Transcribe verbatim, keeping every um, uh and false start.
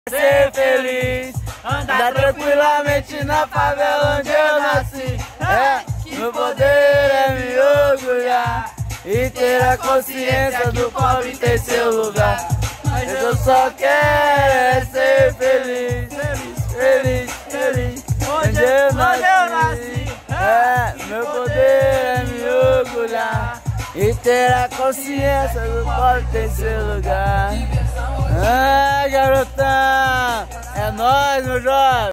Ser feliz, andar tranquilamente na favela onde eu nasci. É, meu poder é me orgulhar e ter a consciência do pobre ter seu lugar. Mas eu só quero é ser feliz, feliz, feliz, onde eu nasci. É, meu poder é me orgulhar e ter a consciência do pobre ter seu lugar. Ah, garotão, é nóis, meu jovem.